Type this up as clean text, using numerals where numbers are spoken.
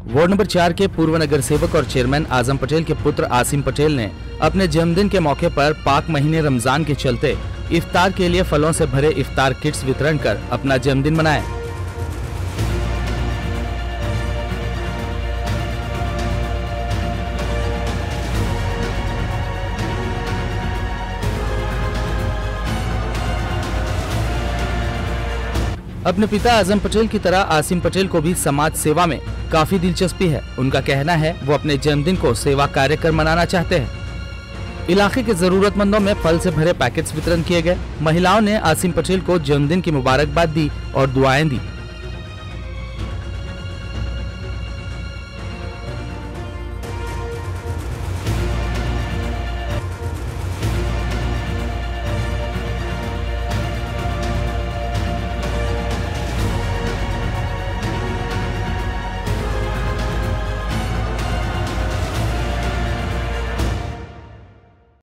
Ward number 4 के पूर्व नगर सेवक और चेयरमैन आजम पटेल के पुत्र आसिम पटेल ने अपने जन्मदिन के मौके पर पाक महीने रमजान के चलते इफ्तार के लिए फलों से भरे इफ्तार किट्स वितरण कर अपना जन्मदिन मनाया। अपने पिता आजम पटेल की तरह आसिम पटेल को भी समाज सेवा में काफी दिलचस्पी है। उनका कहना है वो अपने जन्मदिन को सेवा कार्य कर मनाना चाहते हैं। इलाके के जरूरतमंदों में फल से भरे पैकेट्स वितरण किए गए। महिलाओं ने आसिम पटेल को जन्मदिन की मुबारकबाद दी और दुआएं दी।